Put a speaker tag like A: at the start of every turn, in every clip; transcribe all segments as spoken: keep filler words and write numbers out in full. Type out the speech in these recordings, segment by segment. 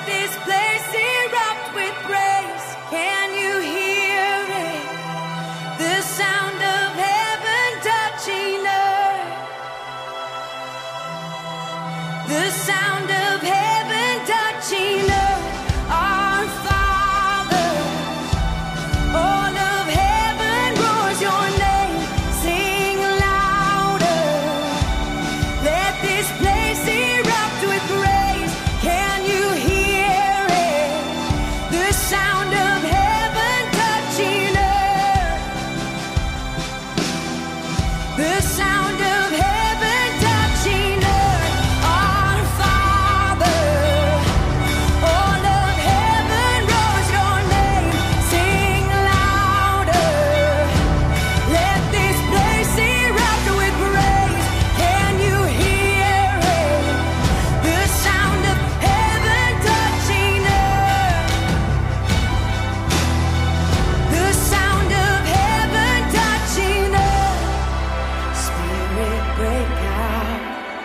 A: this place erupt with praise. Can you hear it? The sound of heaven touching earth. The sound of heaven touching earth. Our Father, all of heaven roars your name. Sing louder. Let this place erupt with praise. Can you hear it? The sound of heaven touching earth. The sound of heaven touching earth. Our Father, all of heaven roars your name. Sing louder. Let this place erupt with praise. Can you hear it? The sound of heaven touching earth. The sound of heaven touching earth. Spirit break out.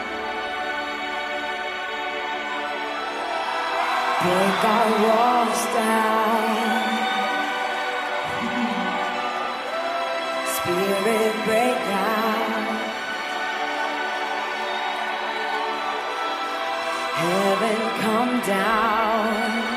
A: Break our walls down. Spirit break out. Heaven come down.